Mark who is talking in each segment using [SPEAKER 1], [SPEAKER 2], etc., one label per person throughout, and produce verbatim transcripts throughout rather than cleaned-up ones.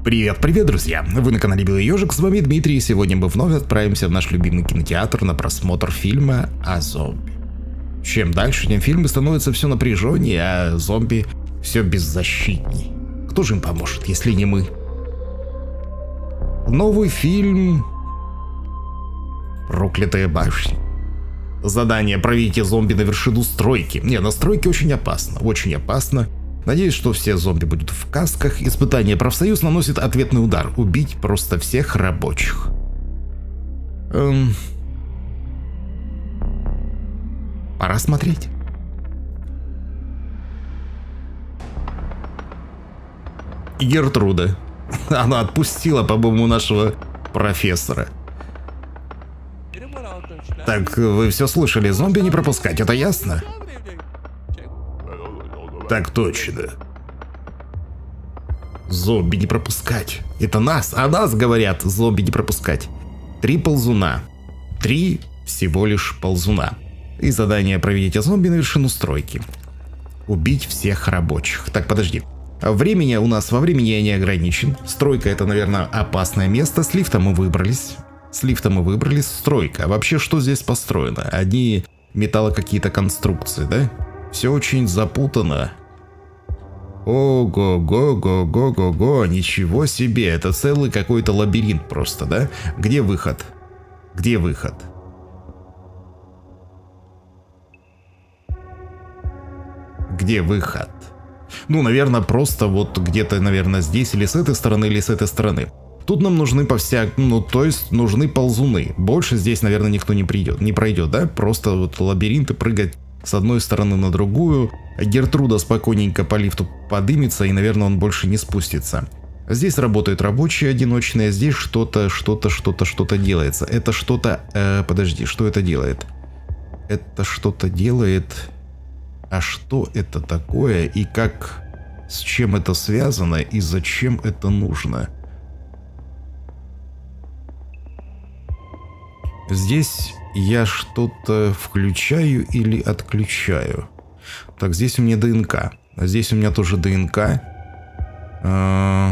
[SPEAKER 1] Привет, привет, друзья! Вы на канале Белый Ёжик, с вами Дмитрий, и сегодня мы вновь отправимся в наш любимый кинотеатр на просмотр фильма о зомби. Чем дальше, тем фильмы становятся все напряженнее, а зомби все беззащитней. Кто же им поможет, если не мы? Новый фильм «Проклятая башня». Задание: проведите зомби на вершину стройки. Не, на стройке очень опасно, очень опасно. Надеюсь, что все зомби будут в касках. Испытание: профсоюз наносит ответный удар. Убить просто всех рабочих. Эм... Пора смотреть. Гертруда. Она отпустила, по-моему, нашего профессора. Так, вы все слышали, зомби не пропускать, это ясно? Так точно. Зомби не пропускать. Это нас, о нас говорят, зомби не пропускать. Три ползуна. Три всего лишь ползуна. И задание: проведите зомби на вершину стройки. Убить всех рабочих. Так, подожди. Времени у нас, во времени я не ограничен. Стройка — это, наверное, опасное место. С лифта мы выбрались. С лифта мы выбрались. Стройка. А вообще, что здесь построено? Одни металло какие-то конструкции, да? Все очень запутано. Ого-го-го-го-го-го, ничего себе, это целый какой-то лабиринт просто, да? Где выход? Где выход? Где выход? Ну, наверное, просто вот где-то, наверное, здесь или с этой стороны, или с этой стороны. Тут нам нужны по всяк... Ну, то есть нужны ползуны. Больше здесь, наверное, никто не придет, не пройдет, да? Просто вот лабиринты, прыгать с одной стороны на другую. Гертруда спокойненько по лифту подымется, и, наверное, он больше не спустится. Здесь работают рабочие одиночные, здесь что-то, что-то, что-то, что-то делается. Это что-то... Э, подожди, что это делает? Это что-то делает... А что это такое, и как... С чем это связано, и зачем это нужно? Здесь я что-то включаю или отключаю. Так, здесь у меня ДНК. А здесь у меня тоже ДНК. А...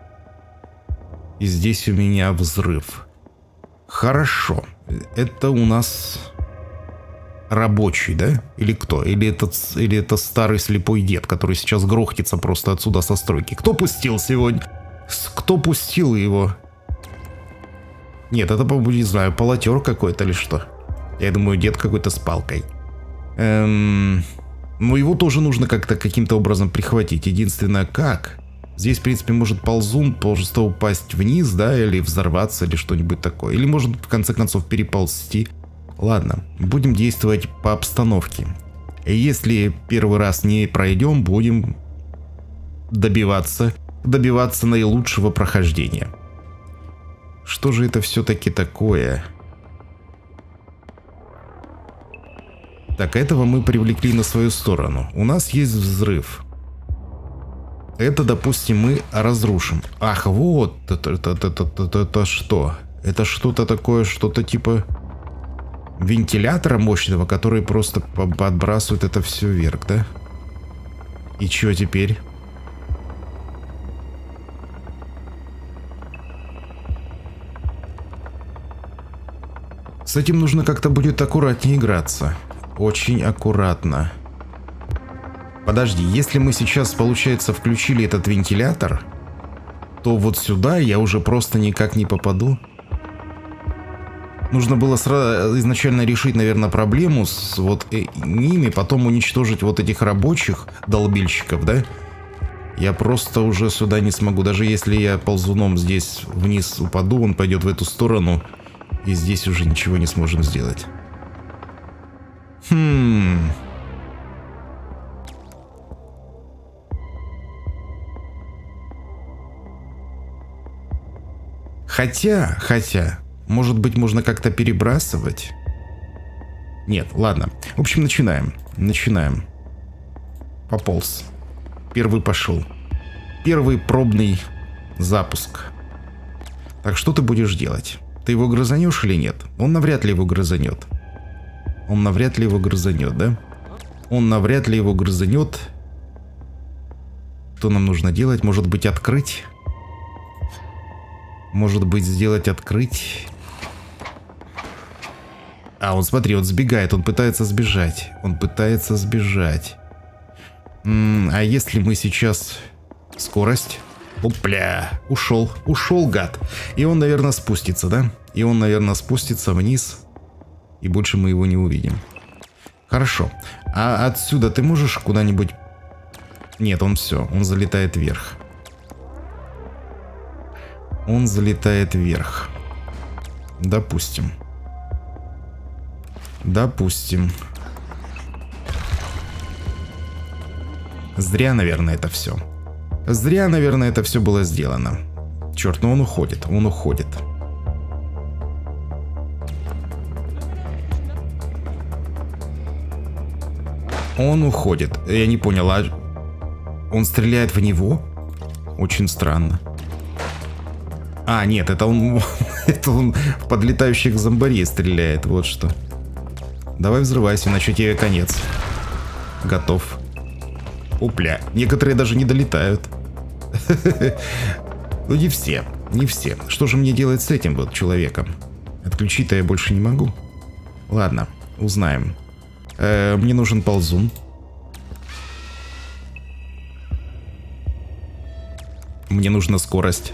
[SPEAKER 1] И здесь у меня взрыв. Хорошо. Это у нас рабочий, да? Или кто? Или это, или это старый слепой дед, который сейчас грохнется просто отсюда со стройки? Кто пустил сегодня? Кто пустил его? Нет, это, по-моему, не знаю, полотер какой-то или что. Я думаю, дед какой-то с палкой. Эм... Но его тоже нужно как-то каким-то образом прихватить. Единственное, как? Здесь, в принципе, может ползун просто упасть вниз, да, или взорваться, или что-нибудь такое. Или может, в конце концов, переползти. Ладно, будем действовать по обстановке. И если первый раз не пройдем, будем добиваться, добиваться наилучшего прохождения. Что же это все-таки такое? Так, этого мы привлекли на свою сторону. У нас есть взрыв. Это, допустим, мы разрушим. Ах, вот это, это, это, это, это, это что? Это что-то такое, что-то типа вентилятора мощного, который просто подбрасывает это все вверх, да? И что теперь? С этим нужно как-то будет аккуратнее играться. Очень аккуратно. Подожди, если мы сейчас, получается, включили этот вентилятор, то вот сюда я уже просто никак не попаду. Нужно было сразу изначально решить, наверное, проблему с вот ними, потом уничтожить вот этих рабочих долбильщиков, да? Я просто уже сюда не смогу. Даже если я ползуном здесь вниз упаду, он пойдет в эту сторону. И здесь уже ничего не сможем сделать. Хм. Хотя, хотя, может быть, можно как-то перебрасывать? Нет, ладно. В общем, начинаем. Начинаем. Пополз. Первый пошел. Первый пробный запуск. Так, что ты будешь делать? Ты его грызанешь или нет? Он навряд ли его грызанет. Он навряд ли его грызанет, да? Он навряд ли его грызанет. Что нам нужно делать? Может быть, открыть? Может быть, сделать открыть? А, он, смотри, он сбегает, он пытается сбежать. Он пытается сбежать. М-м, а если мы сейчас... Скорость? Опля! Ушел, ушел, гад. И он, наверное, спустится, да? И он, наверное, спустится вниз. И больше мы его не увидим. Хорошо. А отсюда ты можешь куда-нибудь... Нет, он все, он залетает вверх. Он залетает вверх. Допустим. Допустим. Зря, наверное, это все. Зря, наверное, это все было сделано. Черт, ну он уходит, он уходит. Он уходит. Я не понял, а он стреляет в него? Очень странно. А, нет, это он, это он в подлетающих зомбарей стреляет, вот что. Давай взрывайся, иначе тебе конец. Готов. Опля, некоторые даже не долетают. Ну не все, не все. Что же мне делать с этим вот человеком? Отключить-то я больше не могу. Ладно, узнаем. Э, мне нужен ползун. Мне нужна скорость.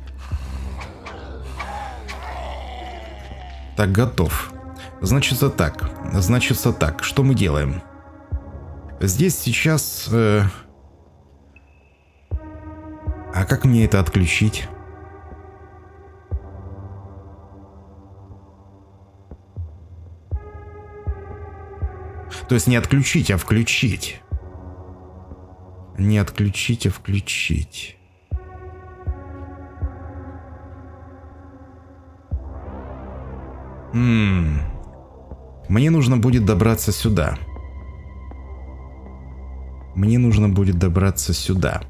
[SPEAKER 1] Так, готов. Значится так. Значится так. Что мы делаем? Здесь сейчас... Э... А как мне это отключить? То есть не отключить, а включить. Не отключить, а включить. М-м. Мне нужно будет добраться сюда. Мне нужно будет добраться сюда.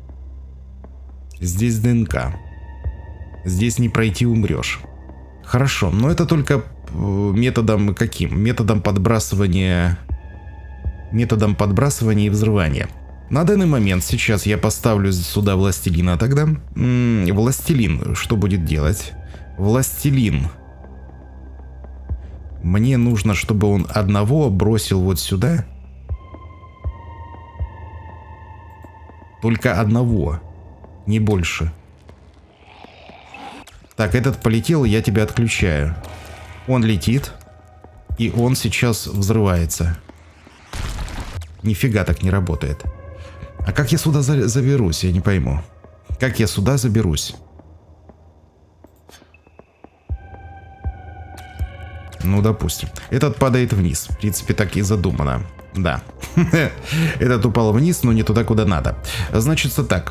[SPEAKER 1] Здесь ДНК. Здесь не пройти, умрешь. Хорошо, но это только методом каким? Методом подбрасывания... Методом подбрасывания и взрывания. На данный момент сейчас я поставлю сюда властелина тогда. М-м, властелин что будет делать? Властелин. Мне нужно, чтобы он одного бросил вот сюда. Только одного. Не больше. Так, этот полетел, я тебя отключаю. Он летит. И он сейчас взрывается. Нифига так не работает. А как я сюда за заберусь, я не пойму. Как я сюда заберусь? Ну, допустим. Этот падает вниз. В принципе, так и задумано. Да. Этот упал вниз, но не туда, куда надо. Значится так.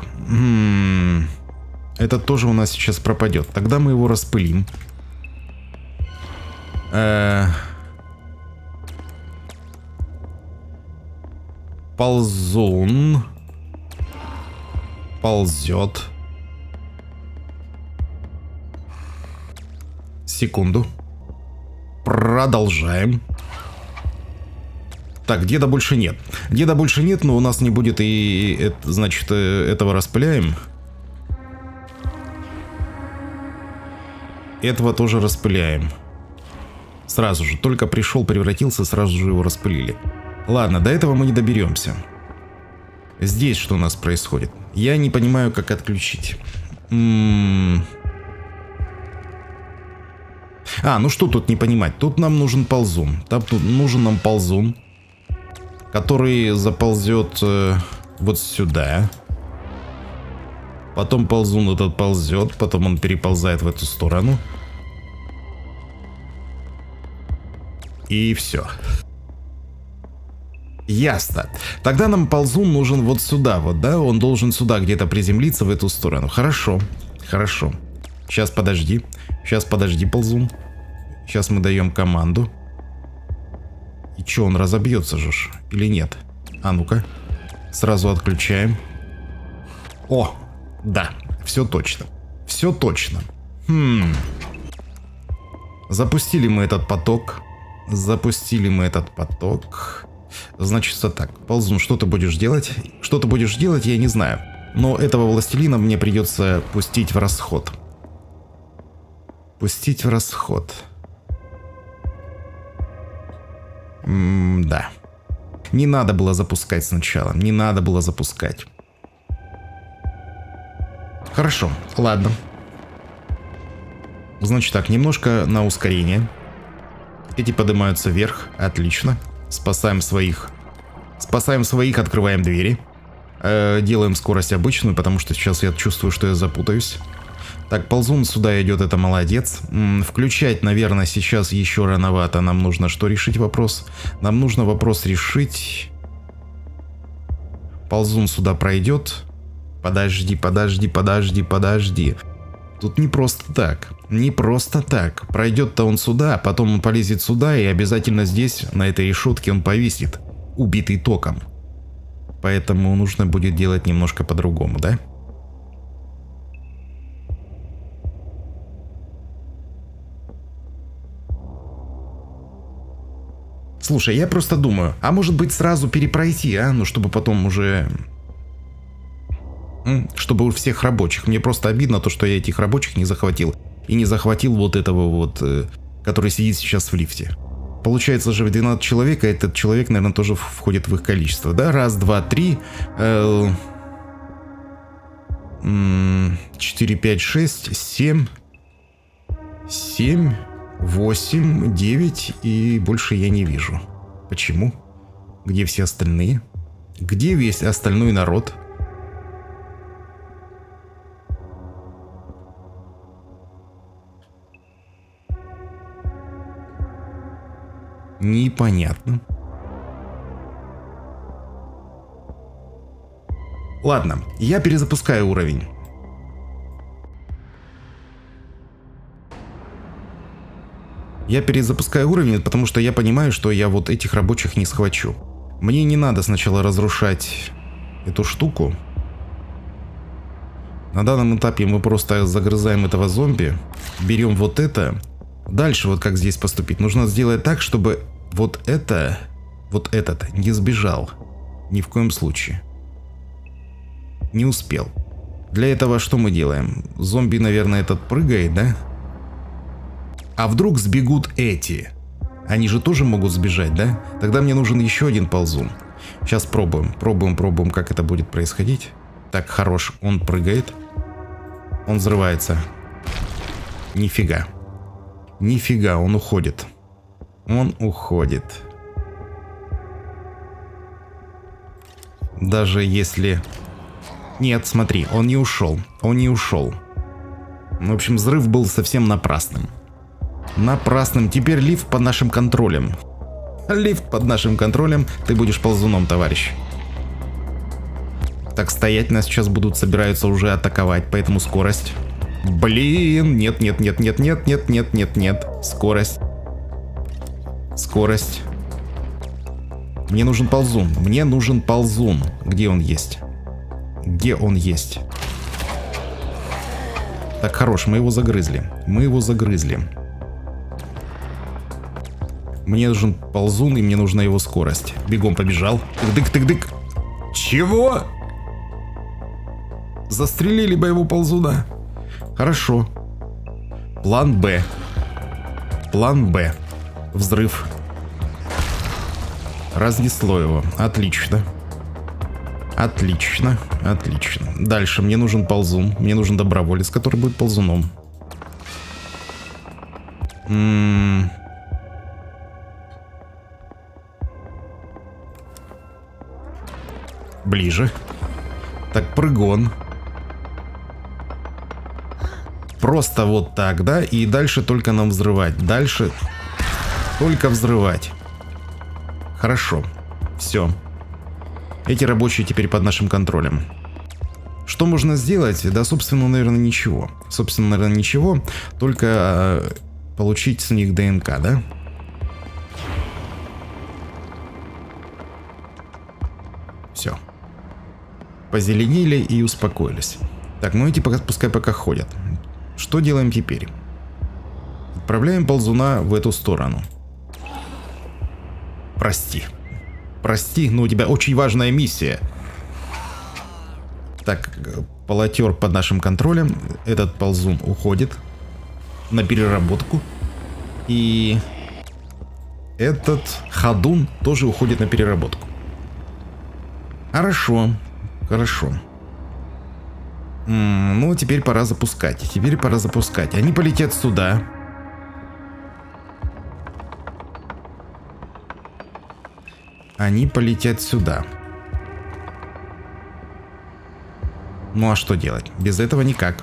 [SPEAKER 1] Этот тоже у нас сейчас пропадет. Тогда мы его распылим. Ползун. Ползет. Секунду. Продолжаем. Так, деда больше нет. Деда больше нет, но у нас не будет и... Значит, этого распыляем. Этого тоже распыляем. Сразу же. Только пришел, превратился, сразу же его распылили. Ладно, до этого мы не доберемся. Здесь что у нас происходит? Я не понимаю, как отключить. М-м- а, ну что тут не понимать? Тут нам нужен ползун. Там тут нужен нам ползун, который заползет э, вот сюда. Потом ползун этот ползет, потом он переползает в эту сторону. И все. Ясно. Тогда нам ползун нужен вот сюда, вот, да? Он должен сюда где-то приземлиться, в эту сторону. Хорошо, хорошо. Сейчас подожди. Сейчас подожди, ползун. Сейчас мы даем команду. И что, он разобьется же ж? Или нет? А ну-ка. Сразу отключаем. О, да, все точно. Все точно. Хм. Запустили мы этот поток. Запустили мы этот поток. Значится так. Ползун, что ты будешь делать? Что ты будешь делать, я не знаю. Но этого властелина мне придется пустить в расход. Пустить в расход. М-да. Не надо было запускать сначала. Не надо было запускать. Хорошо, ладно. Значит так, немножко на ускорение. Эти поднимаются вверх. Отлично. Спасаем своих. Спасаем своих, открываем двери. Э, делаем скорость обычную, потому что сейчас я чувствую, что я запутаюсь. Так, ползун сюда идет, это молодец. М-м, включать, наверное, сейчас еще рановато. Нам нужно что решить вопрос? Нам нужно вопрос решить. Ползун сюда пройдет. Подожди, подожди, подожди, подожди. Тут не просто так. Не просто так. Пройдет-то он сюда, потом он полезет сюда, и обязательно здесь, на этой решетке, он повиснет, убитый током. Поэтому нужно будет делать немножко по-другому, да? Слушай, я просто думаю, а может быть сразу перепройти, а? Ну, чтобы потом уже... Чтобы у всех рабочих. Мне просто обидно то, что я этих рабочих не захватил. И не захватил вот этого вот, который сидит сейчас в лифте. Получается же двенадцать человек, а этот человек, наверное, тоже входит в их количество. Да, раз, два, три, четыре, пять, шесть, семь, семь, восемь, девять, и больше я не вижу. Почему? Где все остальные? Где весь остальной народ? Непонятно. Ладно, я перезапускаю уровень. Я перезапускаю уровень, потому что я понимаю, что я вот этих рабочих не схвачу. Мне не надо сначала разрушать эту штуку. На данном этапе мы просто загрызаем этого зомби, берем вот это. Дальше вот как здесь поступить. Нужно сделать так, чтобы вот это, вот этот не сбежал. Ни в коем случае. Не успел. Для этого что мы делаем? Зомби, наверное, этот прыгает, да? А вдруг сбегут эти? Они же тоже могут сбежать, да? Тогда мне нужен еще один ползун. Сейчас пробуем, пробуем, пробуем, как это будет происходить. Так, хорош, он прыгает. Он взрывается. Нифига. Нифига, он уходит. Он уходит. Даже если... Нет, смотри, он не ушел. Он не ушел. В общем, взрыв был совсем напрасным. Напрасным. Теперь лифт под нашим контролем. Лифт под нашим контролем. Ты будешь ползуном, товарищ. Так, стоять, нас сейчас будут, собираются уже атаковать, поэтому скорость. Блин, нет, нет, нет, нет, нет, нет, нет, нет, нет. Скорость. Скорость. Мне нужен ползун. Мне нужен ползун. Где он есть? Где он есть? Так, хорош, мы его загрызли. Мы его загрызли. Мне нужен ползун, и мне нужна его скорость. Бегом побежал. Тык-дык-тык-дык. Чего? Застрелили бы его ползуна. Хорошо. План Б. План Б. Взрыв. Разнесло его. Отлично. Отлично. Отлично. Дальше мне нужен ползун. Мне нужен доброволец, который будет ползуном. М-м- Ближе. Так, прыгон. Просто вот так, да? И дальше только нам взрывать. Дальше только взрывать. Хорошо. Все. Эти рабочие теперь под нашим контролем. Что можно сделать? Да, собственно, наверное, ничего. Собственно, наверное, ничего. Только э, получить с них ДНК, да? Все. Позеленели и успокоились. Так, ну эти пока, пускай пока ходят. Что делаем теперь? Отправляем ползуна в эту сторону. Прости. Прости, но у тебя очень важная миссия. Так, полотер под нашим контролем. Этот ползун уходит. на переработку. И этот ходун тоже уходит на переработку. Хорошо, хорошо. М-м, ну, теперь пора запускать. Теперь пора запускать. Они полетят сюда. Они полетят сюда. Ну, а что делать? Без этого никак.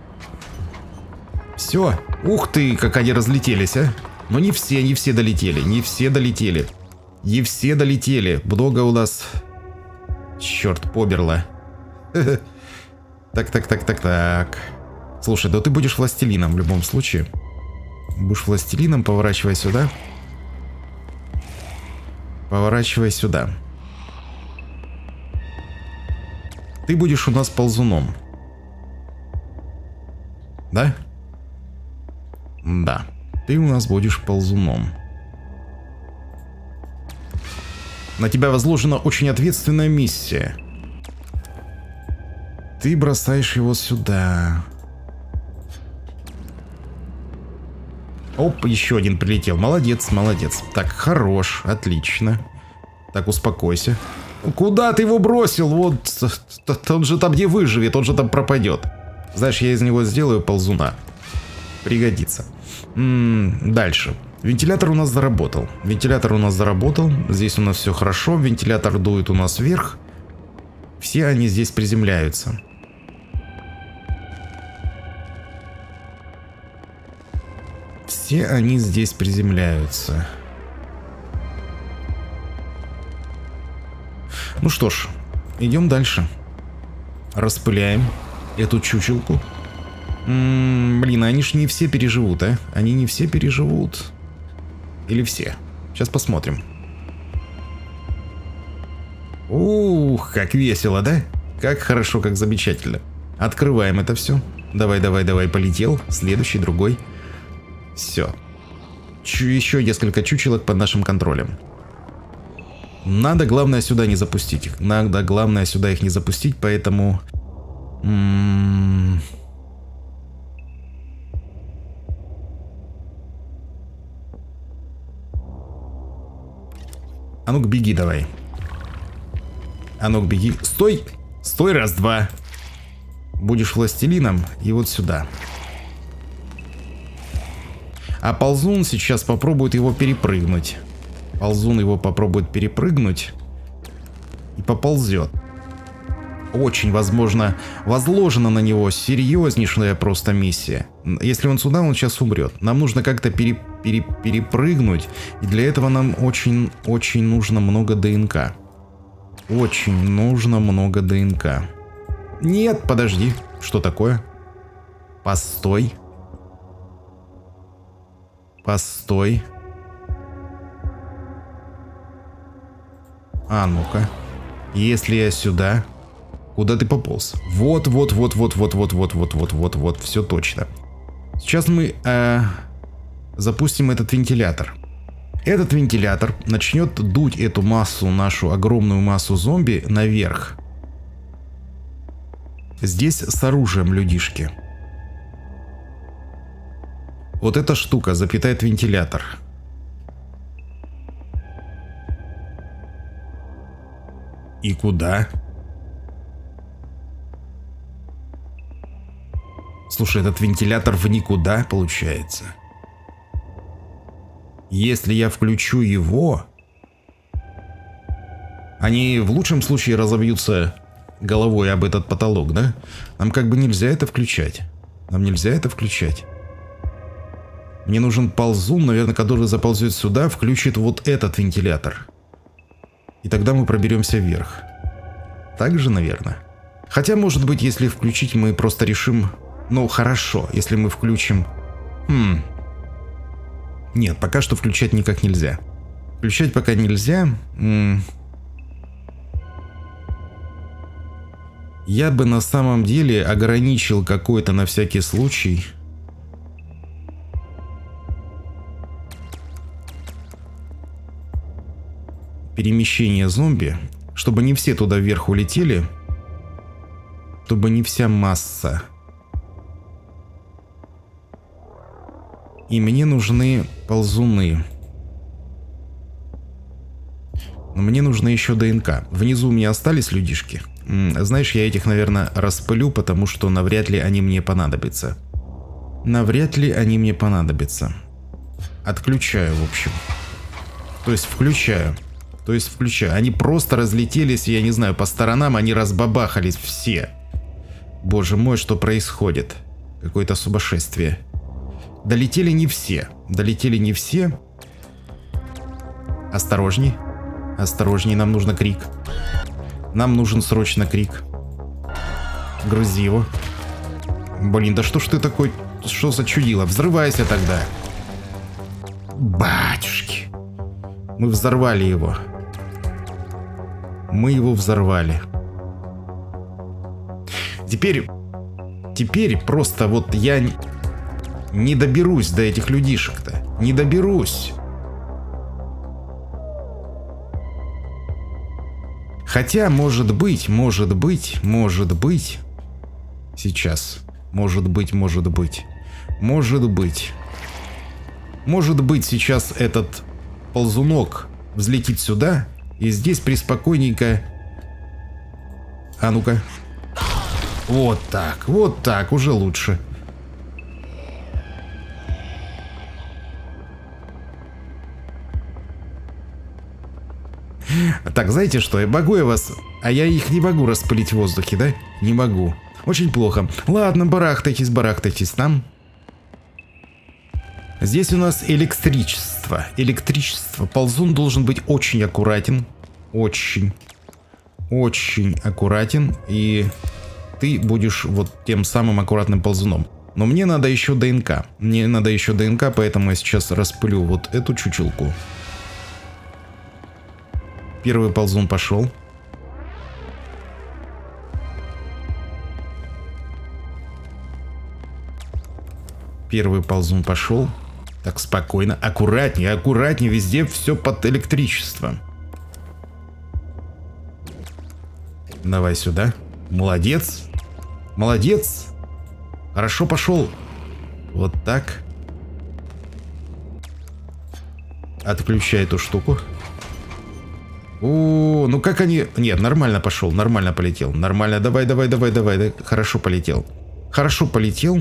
[SPEAKER 1] Все. Ух ты, как они разлетелись, а. Но не все, не все долетели. Не все долетели. Не все долетели. Много у нас... Черт, поберло. Так, так, так, так, так. Слушай, да ты будешь властелином в любом случае. Будешь властелином, поворачивай сюда. Поворачивай сюда. Ты будешь у нас ползуном. Да? Да. Ты у нас будешь ползуном. На тебя возложена очень ответственная миссия. Ты бросаешь его сюда. Оп, еще один прилетел. Молодец, молодец. Так, хорош, отлично. Так, успокойся. Куда ты его бросил? Вот, он же там не выживет, он же там пропадет. Знаешь, я из него сделаю ползуна. Пригодится. М-м, дальше. Вентилятор у нас заработал. Вентилятор у нас заработал. Здесь у нас все хорошо. Вентилятор дует у нас вверх. Все они здесь приземляются. Все они здесь приземляются. Ну что ж, идем дальше. Распыляем эту чучелку. М-м, блин, они ж не все переживут, а? Они не все переживут. Или все? Сейчас посмотрим. Ух, как весело, да? Как хорошо, как замечательно. Открываем это все. Давай, давай, давай, полетел. Следующий, другой. Все. Чу- еще несколько чучелок под нашим контролем. Надо, главное, сюда не запустить их. Надо, главное, сюда их не запустить, поэтому... М-м- А ну-ка, беги давай. А ну-ка, беги. Стой! Стой, раз-два. Будешь властелином, и вот сюда. А ползун сейчас попробует его перепрыгнуть. Ползун его попробует перепрыгнуть. И поползет. Очень, возможно, возложена на него серьезнейшая просто миссия. Если он сюда, он сейчас умрет. Нам нужно как-то пере, пере, перепрыгнуть. И для этого нам очень-очень нужно много ДНК. Очень нужно много ДНК. Нет, подожди. Что такое? Постой. Постой. А ну-ка. Если я сюда... Куда ты пополз? Вот, вот, вот, вот, вот, вот, вот, вот, вот, вот, вот, все точно. Сейчас мы э, запустим этот вентилятор. Этот вентилятор начнет дуть эту массу, нашу огромную массу зомби наверх. Здесь с оружием людишки. Вот эта штука запитает вентилятор. И куда? Слушай, этот вентилятор в никуда получается. Если я включу его, они в лучшем случае разобьются головой об этот потолок, да? Нам как бы нельзя это включать. Нам нельзя это включать. Мне нужен ползун, наверное, который заползет сюда, включит вот этот вентилятор. И тогда мы проберемся вверх. Так же, наверное. Хотя, может быть, если включить, мы просто решим... Ну, хорошо, если мы включим... Хм... Нет, пока что включать никак нельзя. Включать пока нельзя. М- Я бы на самом деле ограничил какой-то на всякий случай... перемещение зомби, чтобы не все туда вверх улетели, чтобы не вся масса. И мне нужны ползуны. Но мне нужно еще ДНК. Внизу у меня остались людишки. Знаешь, я этих, наверное, распылю, потому что навряд ли они мне понадобятся. Навряд ли они мне понадобятся. Отключаю, в общем. То есть включаю. То есть включаю. Они просто разлетелись, я не знаю, по сторонам, они разбабахались все. Боже мой, что происходит? Какое-то сумасшествие. Долетели не все. Долетели не все. Осторожней. Осторожней, нам нужно крик. Нам нужен срочно крик. Грузи его. Блин, да что ж ты такой... Что за чудило? Взрывайся тогда. Батюшки. Мы взорвали его. Мы его взорвали. Теперь... Теперь просто вот я не доберусь до этих людишек-то. Не доберусь. Хотя, может быть, может быть, может быть... Сейчас. Может быть, может быть. Может быть. Может быть, сейчас этот ползунок взлетит сюда, и здесь приспокойненько... А ну-ка. Вот так, вот так, уже лучше. Так, знаете что, я могу я вас... А я их не могу распылить в воздухе, да? Не могу. Очень плохо. Ладно, барахтайтесь, барахтайтесь там. Здесь у нас электричество. Электричество. Ползун должен быть очень аккуратен. Очень. Очень аккуратен. И ты будешь вот тем самым аккуратным ползуном. Но мне надо еще ДНК. Мне надо еще ДНК, поэтому я сейчас распылю вот эту чучелку. Первый ползун пошел. Первый ползун пошел. Так, спокойно. Аккуратнее, аккуратнее. Везде все под электричеством. Давай сюда. Молодец. Молодец. Хорошо пошел. Вот так. Отключай эту штуку. О, ну как они... Нет, нормально пошел, нормально полетел. Нормально, давай, давай, давай, давай. Хорошо полетел. Хорошо полетел.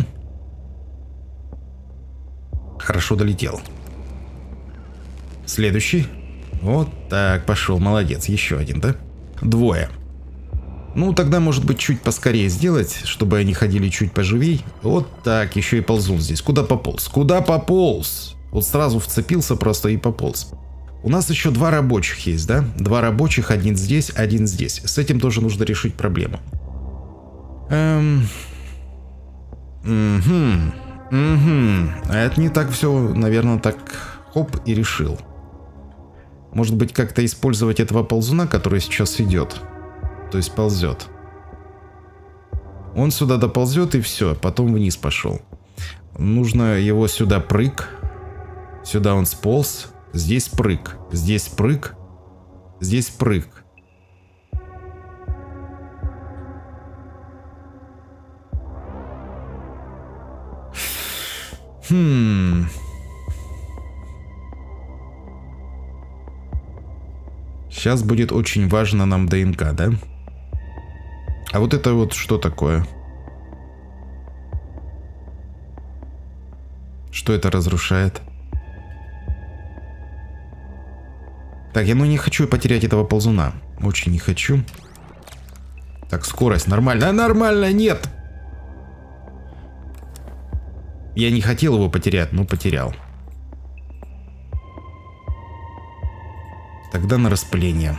[SPEAKER 1] Хорошо долетел. Следующий. Вот так, пошел, молодец. Еще один, да? Двое. Ну, тогда, может быть, чуть поскорее сделать, чтобы они ходили чуть поживей. Вот так, еще и ползун здесь. Куда пополз? Куда пополз? Вот сразу вцепился просто и пополз. У нас еще два рабочих есть, да? Два рабочих, один здесь, один здесь. С этим тоже нужно решить проблему. Эм... Угу. Угу. Это не так все, наверное, так хоп и решил. Может быть, как-то использовать этого ползуна, который сейчас идет. То есть ползет. Он сюда доползет и все, потом вниз пошел. Нужно его сюда прыг. Сюда он сполз. Здесь прыг. Здесь прыг. Здесь прыг. Хм. Сейчас будет очень важно нам ДНК, да? А вот это вот что такое? Что это разрушает? Так, я ну не хочу потерять этого ползуна. Очень не хочу. Так, скорость нормально. А, нормально, нет! Я не хотел его потерять, но потерял. Тогда на распыление.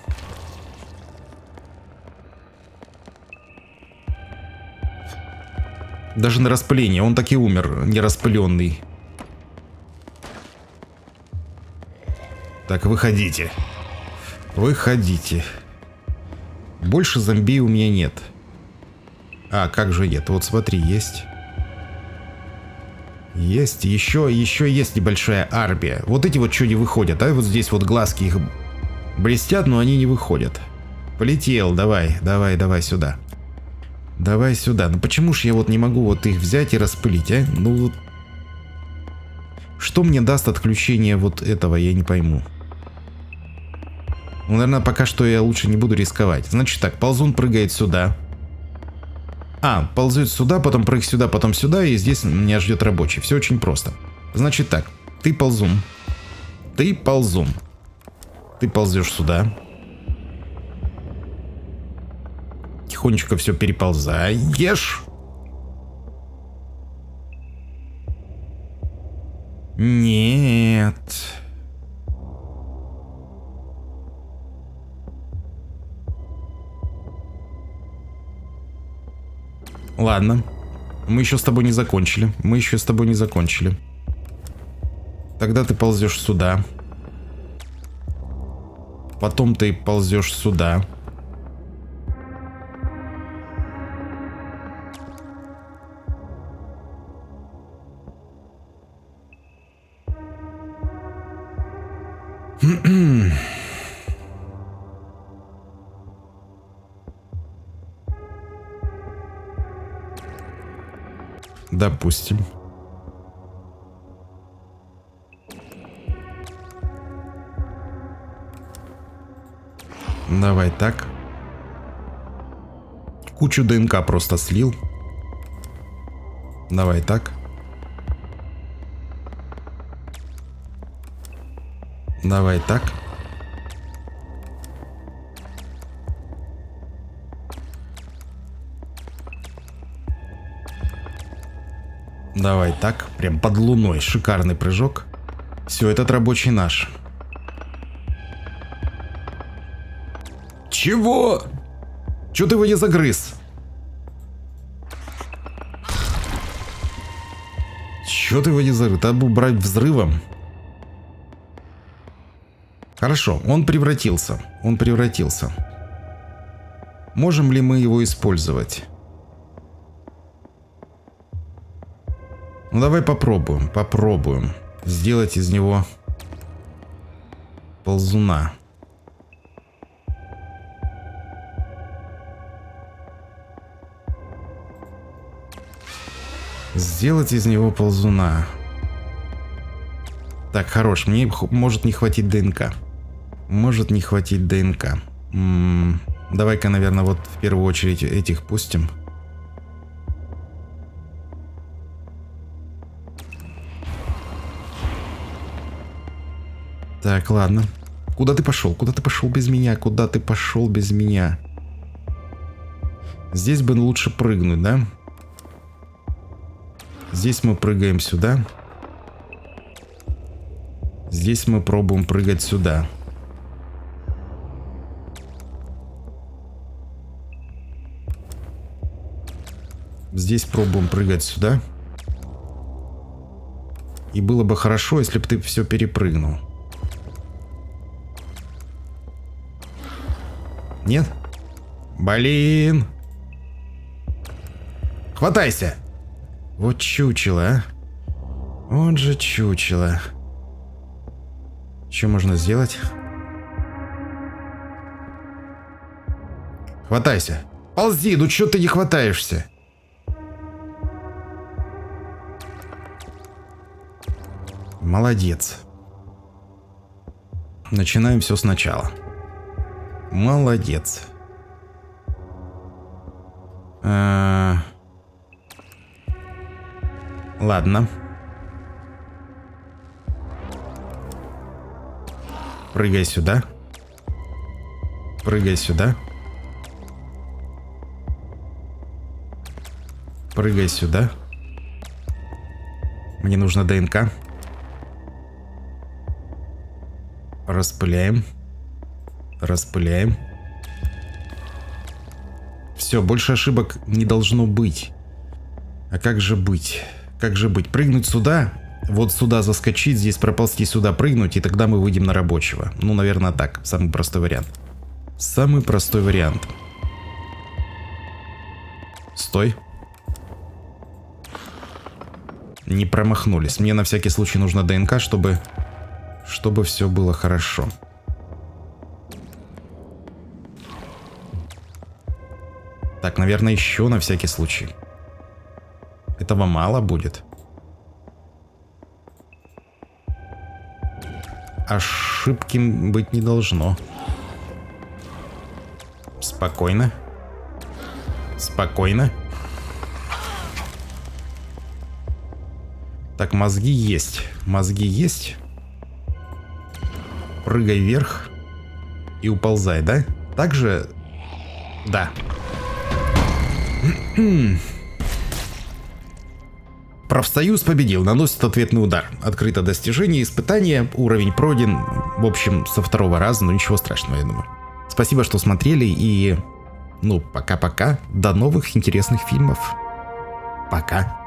[SPEAKER 1] Даже на распыление. Он так и умер, не распыленный. Так, выходите. Выходите. Больше зомби у меня нет. А, как же нет? Вот смотри, есть. Есть, еще, еще есть небольшая армия. Вот эти вот что не выходят, а? Вот здесь вот глазки их блестят, но они не выходят. Полетел, давай, давай, давай сюда. Давай сюда. Ну почему ж я вот не могу вот их взять и распылить, а? Ну вот. Что мне даст отключение вот этого, я не пойму. Ну, наверное, пока что я лучше не буду рисковать. Значит так, ползун прыгает сюда. А, ползет сюда, потом прыг сюда, потом сюда, и здесь меня ждет рабочий. Все очень просто. Значит так, ты ползун. Ты ползун. Ты ползешь сюда. Тихонечко все переползаешь. Нет. Ладно. Мы еще с тобой не закончили. Мы еще с тобой не закончили. Тогда ты ползешь сюда. Потом ты ползешь сюда. Допустим. Давай так. Кучу ДНК просто слил. Давай так. Давай так. Давай так. Прям под луной. Шикарный прыжок. Все, этот рабочий наш. Чего? Чего ты его не загрыз? Чего ты его не загрыз? Надо было брать взрывом. Хорошо, он превратился. Он превратился. Можем ли мы его использовать? Ну давай попробуем. Попробуем. Сделать из него ползуна. Сделать из него ползуна. Так, хорош. Мне может не хватить ДНК. Может не хватить ДНК. М-м, давай-ка, наверное, вот в первую очередь этих пустим. Так, ладно. Куда ты пошел? Куда ты пошел без меня? Куда ты пошел без меня? Здесь бы лучше прыгнуть, да? Здесь мы прыгаем сюда. Здесь мы пробуем прыгать сюда. Здесь пробуем прыгать сюда. И было бы хорошо, если бы ты все перепрыгнул. Нет? Блин. Хватайся. Вот чучело, а. Вот же чучело. Что можно сделать? Хватайся. Ползи, ну что ты не хватаешься? Молодец. Начинаем все сначала. Молодец. А... Ладно. Прыгай сюда. Прыгай сюда. Прыгай сюда. Мне нужно ДНК. Распыляем. Распыляем. Все, больше ошибок не должно быть. А как же быть? Как же быть? Прыгнуть сюда, вот сюда заскочить, здесь проползти сюда, прыгнуть, и тогда мы выйдем на рабочего. Ну, наверное, так. Самый простой вариант. Самый простой вариант. Стой. Не промахнулись. Мне на всякий случай нужно ДНК, чтобы... Чтобы все было хорошо. Так, наверное, еще на всякий случай. Этого мало будет. ошибки быть не должно. Спокойно. Спокойно. Так, мозги есть. Мозги есть. Прыгай вверх. И уползай, да? Также... Да. Профсоюз победил, наносит ответный удар. Открыто достижение, испытание, уровень пройден. В общем, со второго раза, но ничего страшного, я думаю. Спасибо, что смотрели, и... Ну, пока-пока. До новых интересных фильмов. Пока.